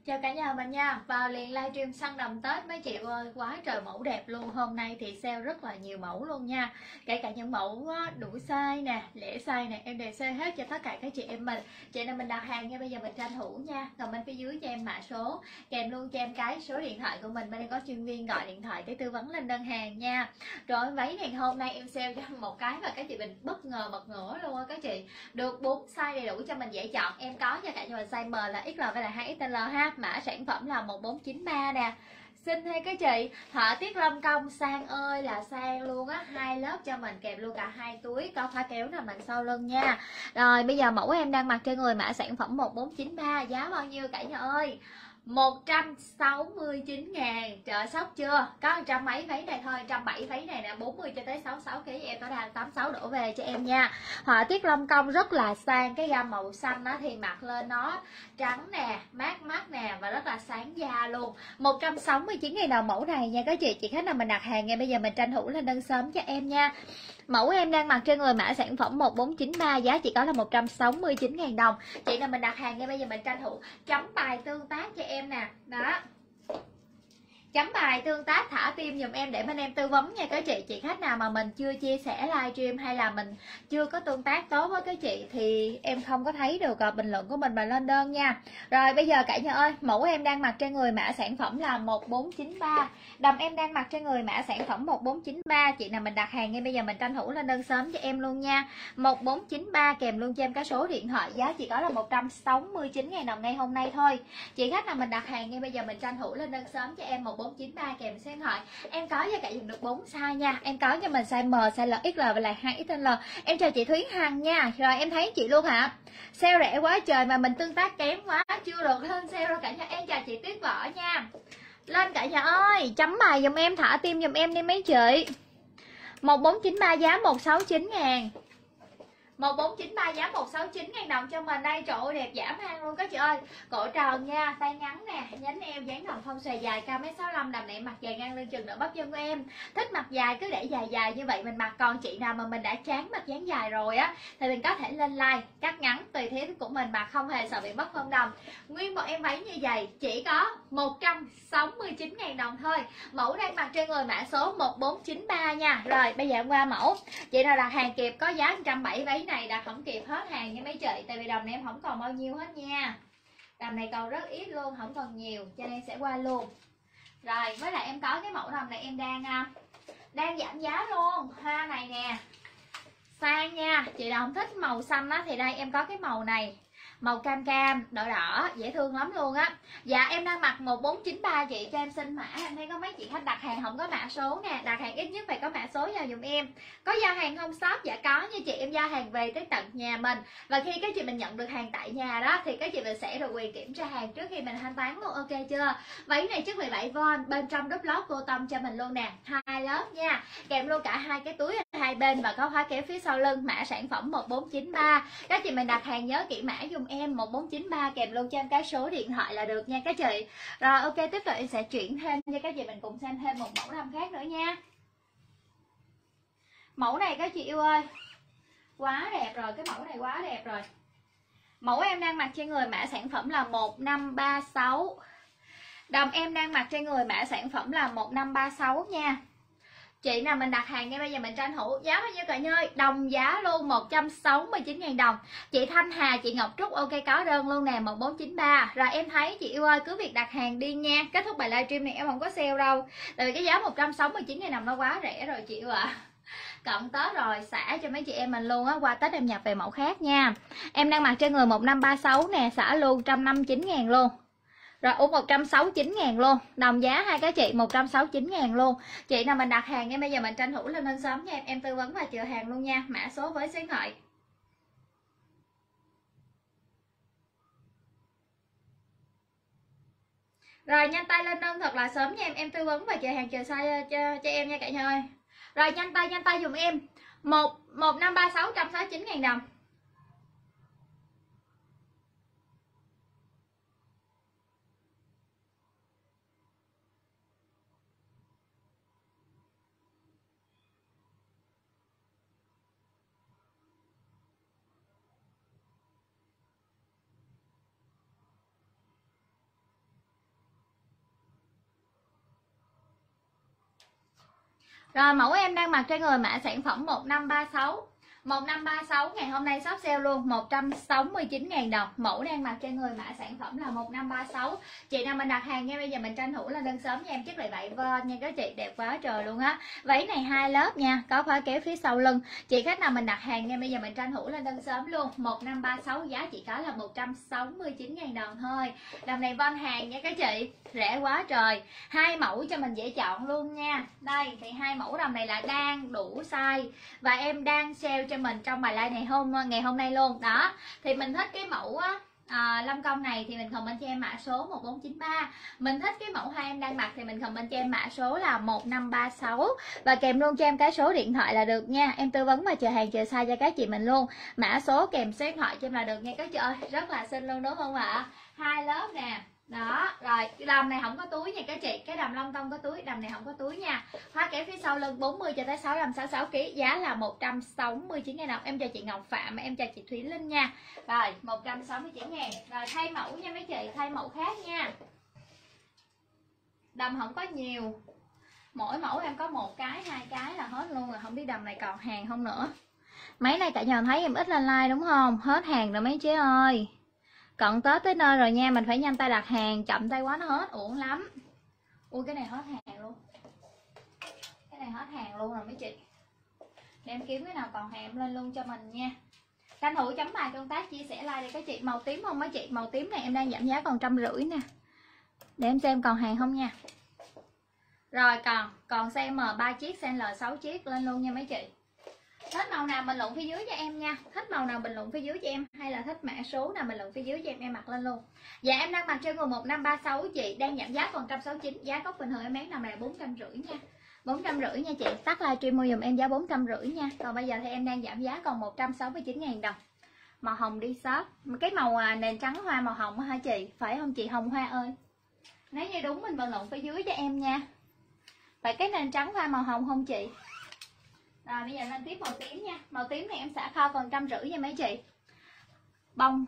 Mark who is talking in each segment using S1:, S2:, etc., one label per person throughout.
S1: Chào cả nhà mình nha. Vào liền livestream săn đầm Tết mấy chị ơi, quá trời mẫu đẹp luôn. Hôm nay thì sale rất là nhiều mẫu luôn nha. Kể cả những mẫu đủ size nè, lẻ size nè, em đều sale hết cho tất cả các chị em mình. Chị nào mình đặt hàng nha, bây giờ mình tranh thủ nha. Comment phía dưới cho em mã số, kèm luôn cho em cái số điện thoại của mình. Bên đây có chuyên viên gọi điện thoại để tư vấn lên đơn hàng nha. Rồi váy này hôm nay em sale cho một cái mà các chị mình bất ngờ bật ngửa luôn á các chị. Được 4 size đầy đủ cho mình dễ chọn. Em có cho cả nhà mình size M là XL với là 2XL ha. Mã sản phẩm là 1493 nè. Xinh hay các chị, họa tiết lâm công sang ơi là sang luôn á, hai lớp cho mình kèm luôn cả hai túi, có khóa kéo nằm đằng sau lưng nha. Rồi bây giờ mẫu em đang mặc trên người, mã sản phẩm 1493, giá bao nhiêu cả nhà ơi? 169 ngàn. Trời sốc chưa? Có 100 mấy váy này thôi, 170 váy này nè, 40 cho tới 66 kg, em có đang 86 đổ về cho em nha. Họa tiết lông công rất là sang, cái gam màu xanh đó thì mặc lên nó trắng nè, mát mắt nè và rất là sáng da luôn. 169 000 đồng mẫu này nha các chị khách nào mình đặt hàng ngay bây giờ mình tranh thủ lên đơn sớm cho em nha. Mẫu em đang mặc trên người, mã sản phẩm 1493, giá chỉ có là 169 000 đồng. Chị nào mình đặt hàng ngay bây giờ mình tranh thủ chấm bài tương tác cho em nè. Đó, chấm bài tương tác thả tim dùm em để bên em tư vấn nha các chị. Chị khách nào mà mình chưa chia sẻ livestream hay là mình chưa có tương tác tốt với các chị thì em không có thấy được bình luận của mình mà lên đơn nha. Rồi bây giờ cả nhà ơi, mẫu em đang mặc trên người, mã sản phẩm là 1493, đầm em đang mặc trên người, mã sản phẩm 1493. Chị nào mình đặt hàng ngay bây giờ mình tranh thủ lên đơn sớm cho em luôn nha. 1493 kèm luôn cho em cái số điện thoại, giá chỉ có là 169 000 đồng ngay hôm nay thôi. Chị khách nào mình đặt hàng ngay bây giờ mình tranh thủ lên đơn sớm cho em 1493 kèm số điện thoại. Em có cho cả dùng được 4 size nha. Em có cho mình size M, size L, XL và là 2XL. Em chào chị Thúy Hằng nha. Rồi em thấy chị luôn hả? Sale rẻ quá trời mà mình tương tác kém quá, chưa được lên sale đâu cả nhà. Em chào chị Tuyết Võ nha. Lên cả nhà ơi, chấm bài dùm em, thả tim dùm em đi mấy chị. 1493 giá 169 ngàn. 1493 giá 169 000 đồng cho mình đây. Trời ơi đẹp dã man luôn các chị ơi. Cổ tròn nha, tay ngắn nè, nhánh eo dáng đồng phong xòe dài, cao 1m65, đầm này mặc dài ngang lưng chừng đỡ bắp chân của em. Thích mặc dài cứ để dài dài như vậy mình mặc. Còn chị nào mà mình đã chán mặc dáng dài rồi á thì mình có thể lên like cắt ngắn tùy theo của mình mà không hề sợ bị mất phong đầm. Nguyên một em váy như vậy chỉ có 169 000 đồng thôi. Mẫu đang mặc trên người, mã số 1493 nha. Rồi bây giờ em qua mẫu. Chị nào đặt hàng kịp có giá 170 váy này đặt không kịp hết hàng nha mấy chị, tại vì đầm này em không còn bao nhiêu hết nha. Đầm này còn rất ít luôn, không còn nhiều cho nên sẽ qua luôn. Rồi với lại em có cái mẫu đầm này em đang giảm giá luôn. Hoa này nè, sang nha. Chị nào không thích màu xanh á thì đây em có cái màu này, màu cam cam đỏ đỏ dễ thương lắm luôn á. Dạ em đang mặc 1493, chị cho em xin mã. Em thấy có mấy chị khách đặt hàng không có mã số nè, đặt hàng ít nhất phải có mã số vào dùm em. Có giao hàng không shop? Dạ có nha chị, em giao hàng về tới tận nhà mình. Và khi các chị mình nhận được hàng tại nhà đó thì các chị mình sẽ được quyền kiểm tra hàng trước khi mình thanh toán luôn, ok chưa? Váy này chất 17V, bên trong đúp lót cô tông cho mình luôn nè, hai lớp nha, kèm luôn cả hai cái túi ở hai bên và có khóa kéo phía sau lưng. Mã sản phẩm 1493, các chị mình đặt hàng nhớ kỹ mã dùm em 1493 kèm luôn cho em cái số điện thoại là được nha các chị. Rồi ok, tiếp tục em sẽ chuyển thêm cho các chị mình cùng xem thêm một mẫu đầm khác nữa nha. Mẫu này các chị yêu ơi, quá đẹp rồi, cái mẫu này quá đẹp rồi. Mẫu em đang mặc trên người, mã sản phẩm là 1536. Đầm em đang mặc trên người, mã sản phẩm là 1536 nha. Chị nào mình đặt hàng ngay bây giờ mình tranh thủ giá bao nhiêu cả nhà ơi? Đồng giá luôn, 169 000 đồng. Chị Thanh Hà, chị Ngọc Trúc ok có đơn luôn nè, 1493. Rồi em thấy chị yêu ơi, cứ việc đặt hàng đi nha. Kết thúc bài livestream này em không có sale đâu, tại vì cái giá 169 000 đồng nó quá rẻ rồi chị yêu ạ. Cận Tết rồi, xả cho mấy chị em mình luôn á, qua Tết em nhập về mẫu khác nha. Em đang mặc trên người 1536 nè, xả luôn 159 000 luôn. Rồi 169 000 luôn. Đồng giá hai cái chị 169 000 luôn. Chị nào mình đặt hàng ngay bây giờ mình tranh thủ lên đơn sớm nha em tư vấn và chờ hàng luôn nha. Mã số với số điện thoại. Rồi nhanh tay lên đơn thật là sớm nha em tư vấn và chờ hàng chờ size cho em nha cả nhà ơi. Rồi nhanh tay dùm em. 1536 169 000 đồng. Rồi mẫu em đang mặc trên người mã sản phẩm 1536. 1536 ngày hôm nay shop sale luôn 169.000 đồng. Mẫu đang mặc trên người mã sản phẩm là 1536. Chị nào mình đặt hàng nha, bây giờ mình tranh thủ lên đơn sớm nha em, chất lại vậy von nha các chị, đẹp quá trời luôn á. Váy này 2 lớp nha, có khóa kéo phía sau lưng. Chị khách nào mình đặt hàng nha, bây giờ mình tranh thủ lên đơn sớm luôn. 1536 giá chỉ có là 169.000 đồng thôi. Đầm này von hàng nha các chị, rẻ quá trời. 2 mẫu cho mình dễ chọn luôn nha. Đây thì 2 mẫu đầm này là đang đủ size và em đang sale cho mình trong bài live này ngày hôm nay luôn đó. Thì mình thích cái mẫu á, lâm công này thì mình comment cho em mã số 1493. Mình thích cái mẫu hai em đang mặc thì mình comment cho em mã số là 1536 và kèm luôn cho em cái số điện thoại là được nha. Em tư vấn và chờ hàng chờ size cho các chị mình luôn. Mã số kèm số điện thoại cho em là được nha các chị ơi. Rất là xinh luôn đúng không ạ? 2 lớp nè. Đó, rồi cái đầm này không có túi nha các chị, cái đầm lông tông có túi, đầm này không có túi nha. Khóa kéo phía sau lưng 40 cho tới 6566 kg, giá là 169.000 đồng. Em chào chị Ngọc Phạm, em chào chị Thúy Linh nha. Rồi, 169.000. Rồi thay mẫu nha mấy chị, thay mẫu khác nha. Đầm không có nhiều. Mỗi mẫu em có 1 cái, 2 cái là hết luôn rồi, không biết đầm này còn hàng không nữa. Mấy này cả nhà thấy em ít lên like đúng không? Hết hàng rồi mấy chị ơi. Cận Tết tới nơi rồi nha, mình phải nhanh tay đặt hàng, chậm tay quá nó hết, uổng lắm. Ui cái này hết hàng luôn. Cái này hết hàng luôn rồi mấy chị. Để em kiếm cái nào còn hàng em lên luôn cho mình nha. Tranh thủ chấm bài tương tác chia sẻ like đi các chị. Màu tím không mấy chị? Màu tím này em đang giảm giá còn 150 nè. Để em xem còn hàng không nha. Rồi còn size M 3 chiếc, size L 6 chiếc lên luôn nha mấy chị. Thích màu nào bình luận phía dưới cho em nha. Thích màu nào bình luận phía dưới cho em, hay là thích mã số nào bình luận phía dưới cho em mặc lên luôn. Dạ em đang mặc trên người 1536 chị, đang giảm giá còn 169. Giá gốc bình thường em bán nằm là 450 nha. 450 nha chị. Tắt livestream mua dùm em giá 450 nha. Còn bây giờ thì em đang giảm giá còn 169.000 đồng. Màu hồng đi shop. Cái màu nền trắng hoa màu hồng hả chị? Phải không chị Hồng Hoa ơi? Nếu như đúng mình bình luận phía dưới cho em nha. Phải cái nền trắng hoa màu hồng không chị? Rồi bây giờ lên tiếp màu tím nha. Màu tím này em xả kho còn 150 nha mấy chị. Bông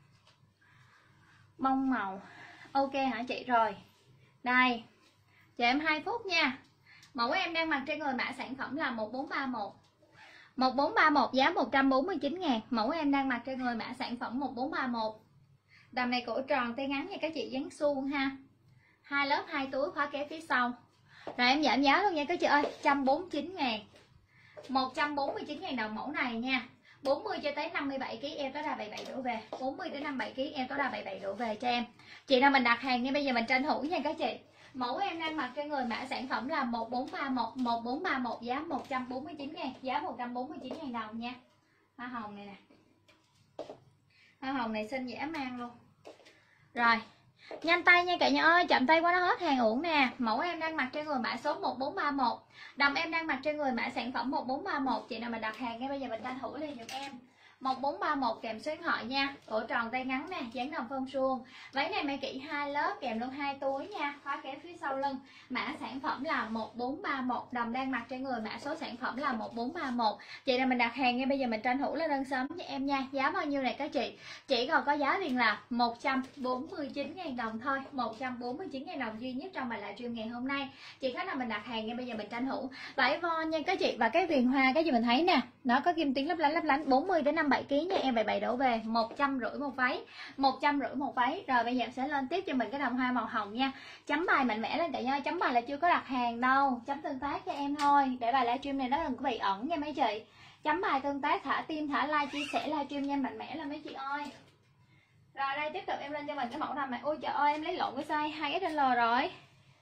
S1: màu ok hả chị? Rồi đây, chờ em 2 phút nha. Mẫu em đang mặc trên người mã sản phẩm là 1431. 1431 giá 149.000. Mẫu em đang mặc trên người mã sản phẩm 1431. Đầm này cổ tròn tay ngắn nha các chị, dáng suông ha. 2 lớp 2 túi, khóa kéo phía sau. Rồi em giảm giá luôn nha các chị ơi, 149.000. 149.000 đồng mẫu này nha. 40 cho tới 57 kg em tối đa 77 đổ về. 40 đến 57 kg em tối đa 77 đổ về cho em. Chị nào mình đặt hàng nha, bây giờ mình tranh thủ nha các chị. Mẫu em đang mặc trên người mã sản phẩm là 1431, 1431 giá 149.000, giá 149.000 đồng nha. Hoa hồng này nè. Hoa hồng này xinh dễ mang luôn. Rồi, nhanh tay nha cả nhà ơi, chậm tay quá nó hết hàng uổng nè. Mẫu em đang mặc trên người mã số 1431. Đầm em đang mặc trên người mã sản phẩm 1431. Chị nào mình đặt hàng ngay bây giờ mình tranh thủ liền giùm em. 1431 kèm số điện thoại nha. Cổ tròn tay ngắn nè, dáng đồng phong suông. Váy này may kỹ 2 lớp kèm luôn 2 túi nha. Khóa kéo phía sau lưng. Mã sản phẩm là 1431. Đầm đang mặc trên người mã số sản phẩm là 1431. Chị nào mình đặt hàng ngay bây giờ mình tranh thủ lên đơn sớm cho em nha. Giá bao nhiêu này các chị? Chỉ còn có giá tiền là 149.000 đồng thôi. 149.000 đồng duy nhất trong bài livestream ngày hôm nay. Chị khách nào mình đặt hàng ngay bây giờ mình tranh thủ. Vải von nha các chị. Và cái viền hoa cái gì mình thấy nè, nó có kim tuyến lấp lánh 40 đến 57 kg nha em, 77 đổ về 150 một váy. 150 một váy. Rồi bây giờ em sẽ lên tiếp cho mình cái đầm hoa màu hồng nha. Chấm bài mạnh mẽ lên cả nhà. Chấm bài là chưa có đặt hàng đâu, chấm tương tác cho em thôi để bài livestream này nó đừng có bị ẩn nha mấy chị. Chấm bài tương tác, thả tim, thả like, chia sẻ livestream nha, mạnh mẽ lên mấy chị ơi. Rồi đây tiếp tục em lên cho mình cái mẫu đầm này. Ôi trời ơi em lấy lộn cái size 2XL rồi.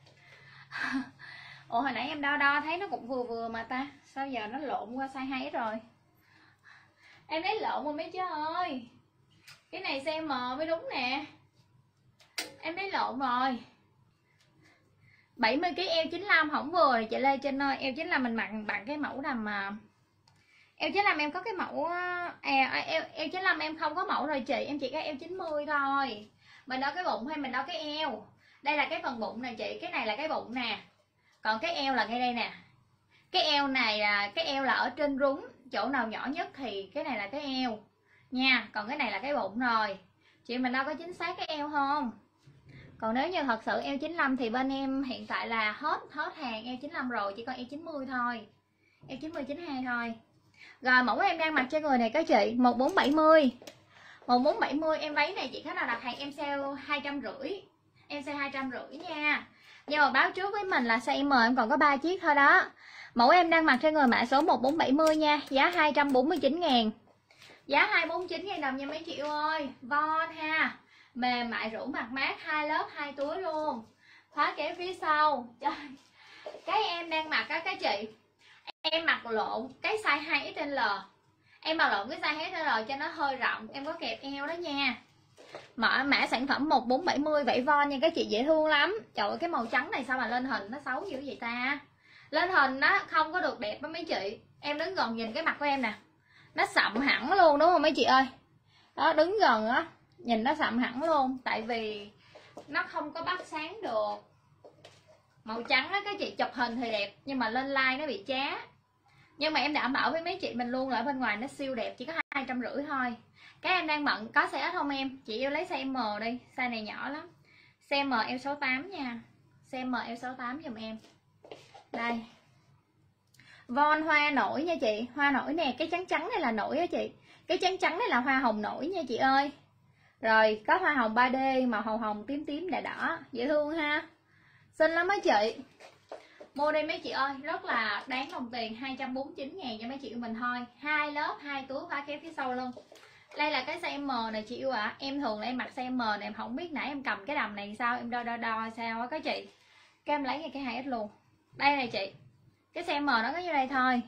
S1: Ủa hồi nãy em đo thấy nó cũng vừa vừa mà ta, sao giờ nó lộn qua size 2X rồi? Em lấy lộn rồi mấy chứ ơi. Cái này size M mới đúng nè. Em lấy lộn rồi. 70 kg eo 95 không vừa rồi chị Lê Trinh ơi. Eo 95 mình mặc bằng cái mẫu đầm mà. Eo 95 em có cái mẫu eo 95 em không có mẫu rồi chị, em chỉ có eo 90 thôi. Mình đo cái bụng hay mình đo cái eo? Đây là cái phần bụng nè chị, cái này là cái bụng nè. Còn cái eo là ngay đây nè. Cái eo này là cái eo là ở trên rúng, chỗ nào nhỏ nhất thì cái này là cái eo nha, còn cái này là cái bụng rồi. Chị mình đâu có chính xác cái eo không? Còn nếu như thật sự eo 95 thì bên em hiện tại là hết hàng eo 95 rồi, chỉ còn eo 90 thôi, eo 90 92 thôi. Rồi mẫu em đang mặc cho người này các chị 1470. 1470 em váy này chị khách nào đặt hàng em sale 250. Em sale 250 nha. Nhưng mà báo trước với mình là size M em còn có 3 chiếc thôi đó. Mẫu em đang mặc cho người mã số 1470 nha, giá 249.000. Giá 249.000 đồng nha mấy chị ơi. Von ha. Mềm mại rũ mặt mát, 2 lớp 2 túi luôn. Khóa kéo phía sau. Trời. Cái em đang mặc á các chị, em mặc lộn cái size 2XL. Em mặc lộn cái size 2XL cho nó hơi rộng, em có kẹp eo đó nha. Mã sản phẩm 1470 vảy von nha các chị, dễ thương lắm. Trời ơi cái màu trắng này sao mà lên hình nó xấu dữ vậy ta. Lên hình nó không có được đẹp đó mấy chị. Em đứng gần nhìn cái mặt của em nè, nó sậm hẳn luôn đúng không mấy chị ơi. Đó, đứng gần á nhìn nó sậm hẳn luôn, tại vì nó không có bắt sáng được. Màu trắng đó các chị, chụp hình thì đẹp nhưng mà lên like nó bị chá. Nhưng mà em đảm bảo với mấy chị mình luôn là ở bên ngoài nó siêu đẹp, chỉ có 250 thôi. Cái em đang bận có size S không em? Chị yêu lấy size M đi, size này nhỏ lắm. Size M eo 68 nha. Size M eo 68 giùm em. Đây. Von hoa nổi nha chị, hoa nổi nè, cái trắng trắng này là nổi á chị. Cái trắng trắng này là hoa hồng nổi nha chị ơi. Rồi có hoa hồng 3D màu hồng hồng tím tím đỏ đỏ, dễ thương ha. Xinh lắm mấy chị. Mua đây mấy chị ơi, rất là đáng đồng tiền, 249.000 cho mấy chị của mình thôi. 2 lớp 2 túi khóa kéo phía sau luôn. Đây là cái size M này chị yêu ạ. Em thường là em mặc size M này, em không biết nãy em cầm cái đầm này sao, em đo sao á các chị. Cái em lấy cái 2X luôn. Đây này chị. Cái size M nó có như đây thôi.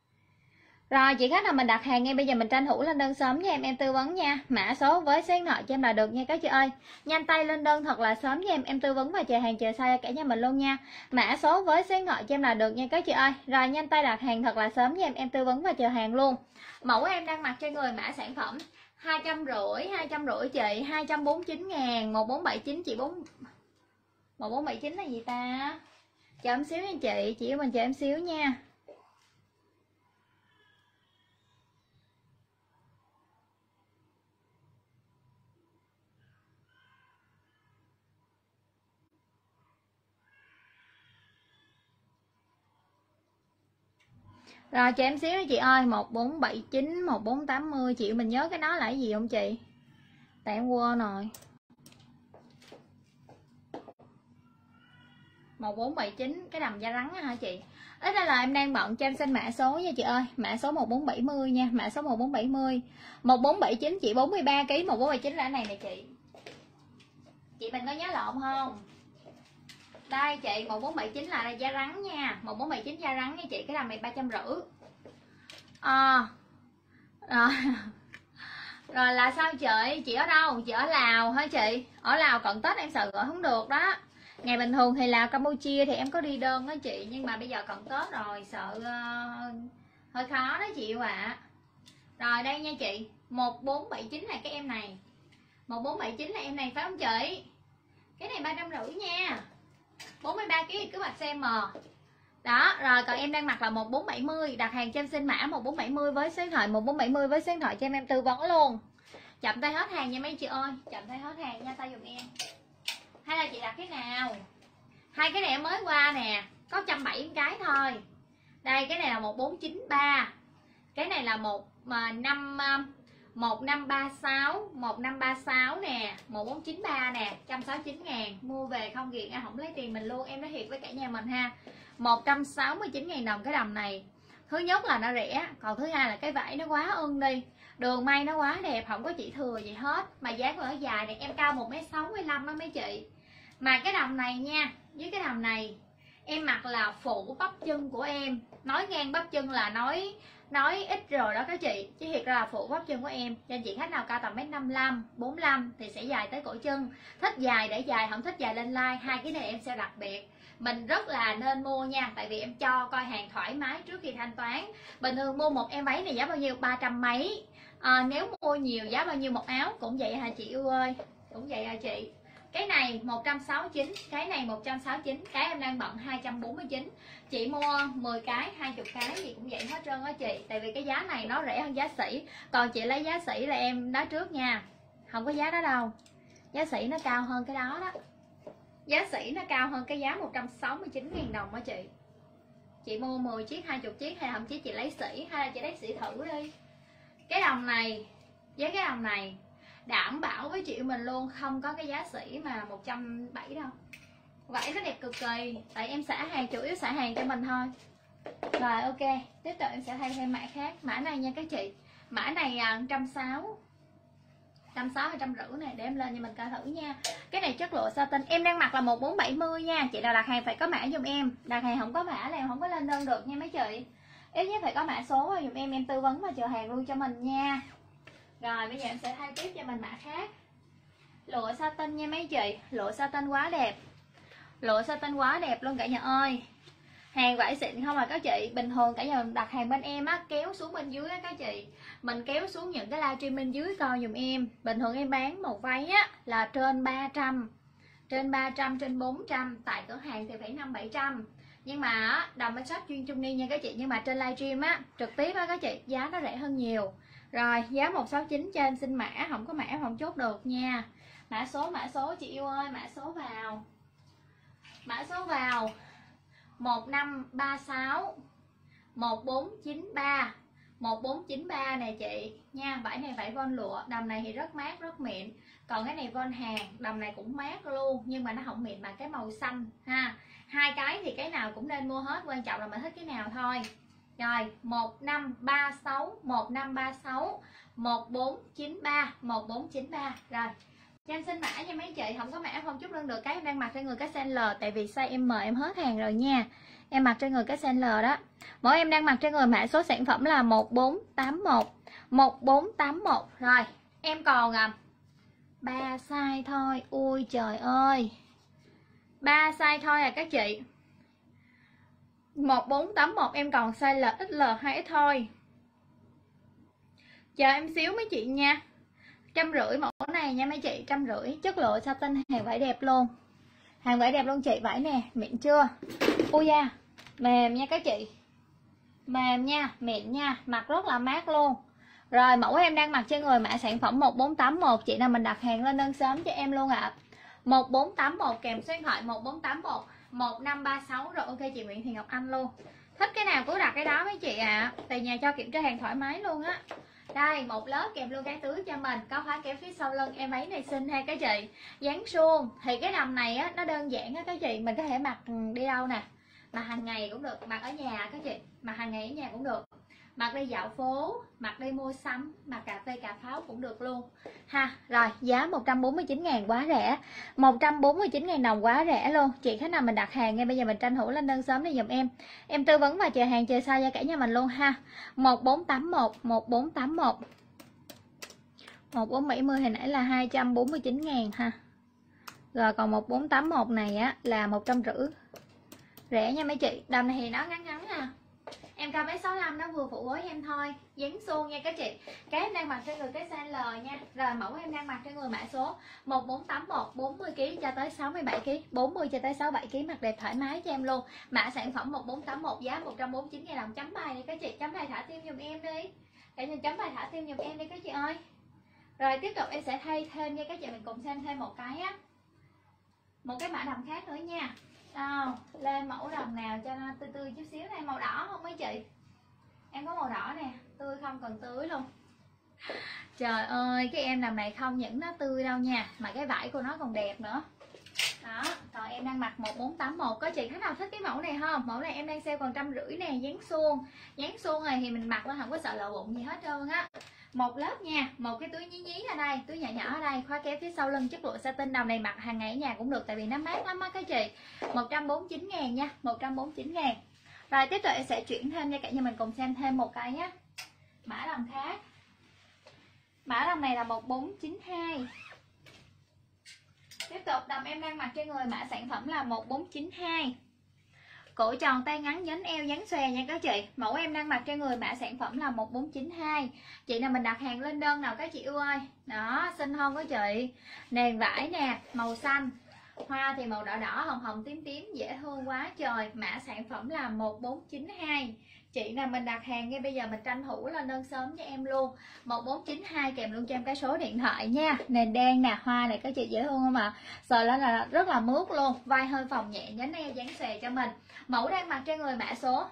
S1: Rồi chị khách nào mình đặt hàng ngay bây giờ mình tranh thủ lên đơn sớm nha em tư vấn nha. Mã số với số điện thoại cho em là được nha các chị ơi. Nhanh tay lên đơn thật là sớm nha em tư vấn và chờ hàng chờ sai cả nhà mình luôn nha. Mã số với số điện thoại cho em là được nha các chị ơi. Rồi nhanh tay đặt hàng thật là sớm nha em tư vấn và chờ hàng luôn. Mẫu em đang mặc cho người mã sản phẩm 250 chị, 249.000, 1479 chị 1479 là gì ta? Chờ em xíu nha chị yêu mình chờ em xíu nha. Rồi cho em xíu nha chị ơi, 1479, 1480 chị mình nhớ cái đó là cái gì không chị? Tại em quên rồi. 1479 cái đầm da rắn á hả chị? Ít ra là em đang bận cho em xin mã số nha chị ơi, mã số 1470 nha, mã số 1470. 1479 chị 43 kg, 1479 là cái này nè chị. Chị mình có nhớ lộn không? Đây chị, 1479 là da rắn nha, 1479 da rắn nha chị, cái đầm này 350. Rồi. Rồi là sao chị ở đâu? Chị ở Lào hả chị? Ở Lào cận Tết em sợ gọi không được đó. Ngày bình thường thì Lào Campuchia thì em có đi đơn đó chị, nhưng mà bây giờ cận Tết rồi sợ hơi khó đó chị ạ. Rồi đây nha chị, 1479 là cái em này. 1479 là em này phải không chị? Cái này 350 nha. 43 kg cứ mặc size M. Đó, rồi còn em đang mặc là 1470, đặt hàng cho em xin mã 1470 với số điện thoại 1470 với số điện thoại cho em tư vấn luôn. Chậm tay hết hàng nha mấy chị ơi, chậm tay hết hàng nha tay giùm em. Hay là chị đặt cái nào? Hai cái này em mới qua nè, có 170 cái thôi. Đây cái này là 1493. Cái này là 1536 nè, 1493 nè, 169.000. Mua về không ghiền em không lấy tiền mình luôn, em nói thiệt với cả nhà mình ha. 169.000 đồng cái đầm này. Thứ nhất là nó rẻ, còn thứ hai là cái vải nó quá ưng đi. Đường may nó quá đẹp, không có chỉ thừa gì hết. Mà dáng của nó dài này, em cao 1m65 đó mấy chị. Mà cái đầm này nha, với cái đầm này em mặc là phủ bắp chân của em. Nói ngang bắp chân là nói ít rồi đó các chị, chứ thiệt ra là phụ bắp chân của em. Cho anh chị khách nào cao tầm 1m55, 45 thì sẽ dài tới cổ chân. Thích dài để dài, không thích dài lên like. Hai cái này em sẽ đặc biệt, mình rất là nên mua nha, tại vì em cho coi hàng thoải mái trước khi thanh toán. Bình thường mua một em váy này giá bao nhiêu? 300 mấy. Nếu mua nhiều giá bao nhiêu một áo? Cũng vậy hả chị yêu ơi, cũng vậy hả chị. Cái này 169, cái này 169, cái em đang bận 249. Chị mua 10 cái, 20 cái gì cũng vậy hết trơn á chị. Tại vì cái giá này nó rẻ hơn giá sỉ. Còn chị lấy giá sỉ là em nói trước nha, không có giá đó đâu. Giá sỉ nó cao hơn cái đó đó. Giá sỉ nó cao hơn cái giá 169.000 đồng á chị. Chị mua 10 chiếc, 20 chiếc, hay thậm chí chị lấy sỉ, hay là chị lấy sỉ thử đi. Cái đồng này, với cái đồng này đảm bảo với chị mình luôn, không có cái giá sỉ mà 170 đâu. Vải nó đẹp cực kỳ. Tại em xả hàng, chủ yếu xả hàng cho mình thôi. Rồi ok, tiếp tục em sẽ thay thêm mã khác. Mã này nha các chị. Mã này 160, 160 150 này, để em lên cho mình coi thử nha. Cái này chất lượng satin. Em đang mặc là 1470 nha. Chị nào đặt hàng phải có mã giùm em. Đặt hàng không có mã là em không có lên đơn được nha mấy chị. Ít nhất phải có mã số giùm em tư vấn và chờ hàng luôn cho mình nha. Rồi bây giờ em sẽ thay tiếp cho mình mã khác. Lụa satin nha mấy chị. Lụa satin quá đẹp. Lụa satin quá đẹp luôn cả nhà ơi. Hàng vải xịn không à các chị. Bình thường cả nhà đặt hàng bên em á, kéo xuống bên dưới á các chị. Mình kéo xuống những cái livestream bên dưới coi dùm em. Bình thường em bán một váy á là trên 300, trên 300, trên 400. Tại cửa hàng thì phải 500-700. Nhưng mà á, đồng bên shop chuyên trung niên nha các chị. Nhưng mà trên livestream á, trực tiếp á các chị, giá nó rẻ hơn nhiều. Rồi giá 169 cho em xin mã. Không có mã không chốt được nha. Mã số chị yêu ơi. Mã số vào. Mã số vào 1536 1493 1493 nè chị nha. Vải này vải von lụa. Đầm này thì rất mát, rất mịn. Còn cái này von hàng. Đầm này cũng mát luôn, nhưng mà nó không mịn bằng cái màu xanh ha. Hai cái thì cái nào cũng nên mua hết. Quan trọng là mình thích cái nào thôi. Rồi 1536 1536 1493 1493. Rồi cho em xin mã nha mấy chị. Không có mã không chút đơn được. Cái em đang mặc trên người cái size L. Tại vì size M em hết hàng rồi nha. Em mặc trên người cái size L đó. Mỗi em đang mặc trên người mã số sản phẩm là 1481 1481. Rồi em còn 3 size thôi. Ui trời ơi, 3 size thôi à các chị. 1481 em còn size L, XL, 2X thôi. Chờ em xíu mấy chị nha. 150 mẫu này nha mấy chị. 150. Chất lượng satin, hàng vải đẹp luôn. Hàng vải đẹp luôn chị. Vải nè, mịn chưa? Ui da, mềm nha các chị. Mềm nha, mịn nha. Mặc rất là mát luôn. Rồi mẫu em đang mặc trên người mã sản phẩm 1481. Chị nào mình đặt hàng lên đơn sớm cho em luôn ạ. 1481 kèm số điện thoại 1481 1536. Rồi ok chị Nguyễn Thị Ngọc Anh luôn. Thích cái nào cứ đặt cái đó mấy chị ạ. Tại nhà cho kiểm tra hàng thoải mái luôn á. Đây, một lớp kèm luôn cái tứ cho mình. Có khóa kéo phía sau lưng. Em váy này xinh ha các chị. Dáng suông. Thì cái đầm này á, nó đơn giản á các chị. Mình có thể mặc đi đâu nè. Mặc hàng ngày cũng được. Mặc ở nhà các chị. Mặc hàng ngày ở nhà cũng được. Mặc đi dạo phố, mặc đi mua sắm, mặc cà phê cà pháo cũng được luôn ha. Rồi giá 149.000 quá rẻ. 149.000 đồng quá rẻ luôn. Chị khách nào mình đặt hàng ngay bây giờ mình tranh thủ lên đơn sớm để giùm em. Em tư vấn và chờ hàng chờ sao cho cả nhà mình luôn ha. 1481 1481 1470 hồi nãy là 249.000 ha. Rồi còn 1481 này á là 150. Rẻ nha mấy chị. Đầm này thì nó ngắn ngắn ha. Em cao bé 65 nó vừa phụ gối em thôi. Dáng suông nha các chị. Cái em đang mặc trên người cái size L nha. Rồi mẫu em đang mặc trên người mã số 1481 40kg cho tới 67kg, 40 cho tới 67kg, mặc đẹp thoải mái cho em luôn. Mã sản phẩm 1481 giá 149.000 đồng. Chấm bài đi các chị. Chấm bài thả tim giùm em đi. Cả nhà chấm bài thả tim giùm em đi các chị ơi. Rồi tiếp tục em sẽ thay thêm nha các chị. Mình cùng xem thêm một cái á. Một cái mã đầm khác nữa nha. Đâu, lên mẫu đầm nào cho nó tươi tươi chút xíu này. Màu đỏ không mấy chị? Em có màu đỏ nè. Tươi không cần tươi luôn. Trời ơi, cái em đầm này không những nó tươi đâu nha, mà cái vải của nó còn đẹp nữa. Đó, còn em đang mặc 1481. Có chị khách nào thích cái mẫu này không? Mẫu này em đang sale còn 150 nè. Dáng suông. Dáng suông này thì mình mặc nó không có sợ lộ bụng gì hết trơn á. Một lớp nha, một cái túi nhí nhí ở đây, túi nhỏ nhỏ ở đây, khóa kéo phía sau lưng, chất lượng satin. Đầu này mặc hàng ngày ở nhà cũng được tại vì nó mát lắm á các chị. 149.000 nha, 149.000. Rồi tiếp tục em sẽ chuyển thêm cho cả nhà mình cùng xem thêm một cái nhé. Mã đầm khác. Mã đầm này là 1492. Tiếp tục đầm em đang mặc trên người mã sản phẩm là 1492. Cổ tròn tay ngắn nhánh eo dáng xòe nha các chị. Mẫu em đang mặc trên người mã sản phẩm là 1492. Chị nào mình đặt hàng lên đơn nào các chị yêu ơi. Đó, xinh không các chị. Nền vải nè, màu xanh. Hoa thì màu đỏ đỏ, hồng hồng tím tím, dễ thương quá trời. Mã sản phẩm là 1492. Chị nào mình đặt hàng ngay bây giờ mình tranh thủ lên đơn sớm cho em luôn. 1492 kèm luôn cho em cái số điện thoại nha. Nền đen nè, hoa này các chị dễ thương không ạ? Sờ lên là rất là mướt luôn, vai hơi phồng nhẹ, nhánh eo dáng xòe cho mình. Mẫu đang mặc trên người mã số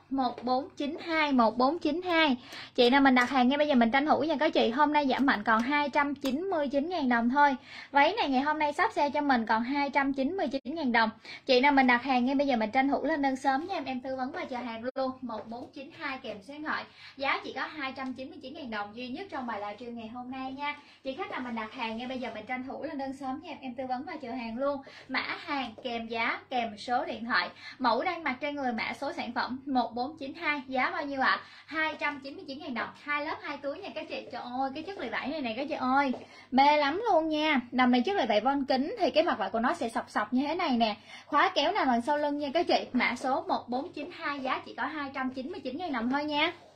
S1: 1492. Chị nào mình đặt hàng ngay bây giờ mình tranh thủ nha các chị. Hôm nay giảm mạnh còn 299.000 đồng thôi. Váy này ngày hôm nay sắp sale cho mình còn 299.000 đồng. Chị nào mình đặt hàng ngay bây giờ mình tranh thủ lên đơn sớm nha em tư vấn và chờ hàng luôn. 1492 kèm số điện thoại. Giá chỉ có 299.000 đồng duy nhất trong bài livestream ngày hôm nay nha. Chị khách nào mình đặt hàng ngay bây giờ mình tranh thủ lên đơn sớm nha em tư vấn và chờ hàng luôn. Mã hàng kèm giá kèm số điện thoại. Mẫu đang mặc trên người mã số sản phẩm 1492. Giá bao nhiêu ạ? 299.000 đồng. 2 lớp 2 túi nha các chị. Trời ơi cái chất liệu vải này các chị ơi, mê lắm luôn nha. Đầm này chất liệu vải von kính thì cái mặt vải của nó sẽ sọc sọc như thế này nè. Khóa kéo nằm đằng sau lưng nha các chị. Mã số 1492 giá chỉ có 299.000 đồng thôi nha.